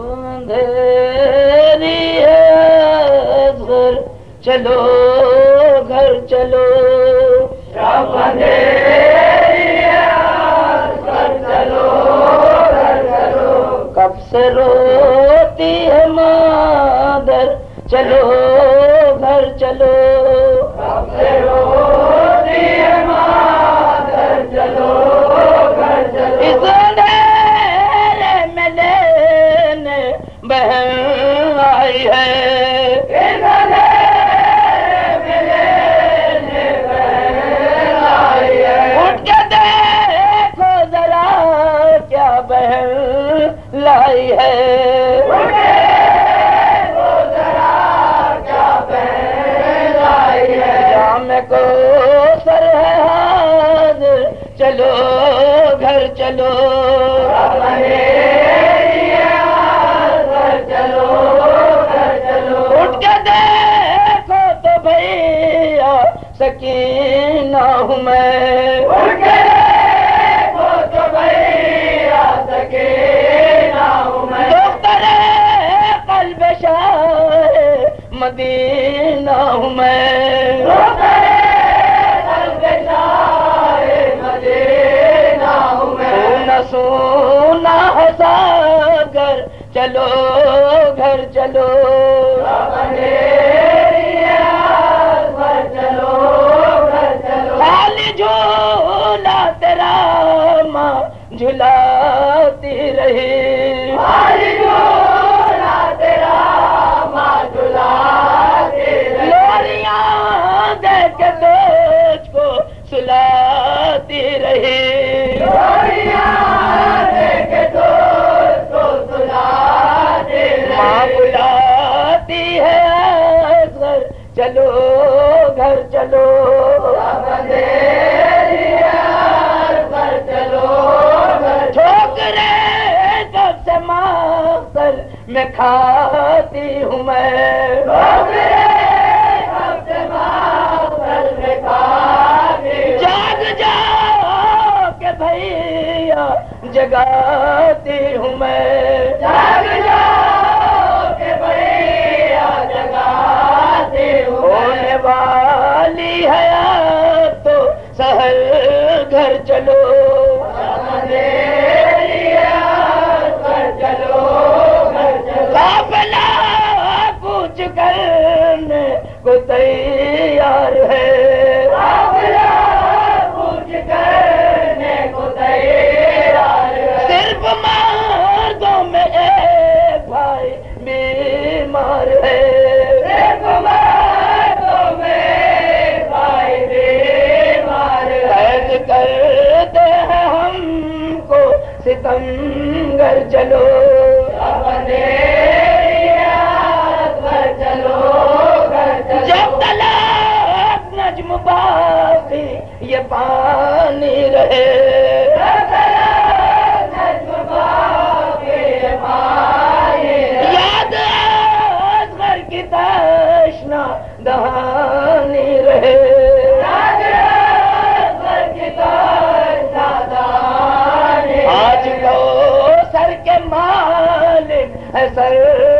اندھیری ہے اصغر چلو گھر چلو رب اندھیری ہے اصغر چلو گھر چلو کب سے روتی ہے مادر چلو گھر چلو کب سے روتی ہے مادر چلو گھر چلو اس اندھیرے میں لینے بہن آئی ہے اس اندھیرے میں لینے بہن آئی ہے اٹھ کے دیکھو ذرا کیا بہن لائی ہے اٹھ کے دیکھو ذرا کیا بہن لائی ہے جام کو سر ہے حاضر چلو گھر چلو چلو گھر چلو اٹھ کے دیکھو تو بھیا سکینہ ہوں میں اٹھ کے دیکھو تو بھیا سکینہ ہوں میں دختر قلب شاہ مدینہ ہوں میں دختر قلب شاہ مدینہ ہوں میں سونا ہے ساگر چلو گھر چلو چلو گھر چلو خالی جھولا تیرا ماں جھلاتی رہی خالی جھولا تیرا ماں جھلاتی رہی لوریاں دے کے تجھ کو سلاتی رہی لوریاں دے کے تجھ کو سلاتی رہی ماں بلاتی ہے اصغر چلو گھر چلو ٹھوکرے جب سے مقتل میں کھاتی ہوں میں ٹھوکرے جب سے مقتل میں کھاتی ہوں جاگ جاؤ کہ بھیا جگاتی ہوں میں جاگ جاؤ کہ بھیا جگاتی ہوں ہونے والی ہے اب تو سحر گھر چلو قافلہ کچھ کرنے کو تیار ہے قافلہ کچھ کرنے کو تیار ہے صرف مردوں میں ایک بھائی بیمار ہے صرف مردوں میں ایک بھائی بیمار ہے قید کرتے ہیں ہم کو ستمگر چلو جب تلک نجم باقی یہ پانی رہے یاد اصغر کی تشنا دہانی رہے آج کو سر کے مالک ہے سر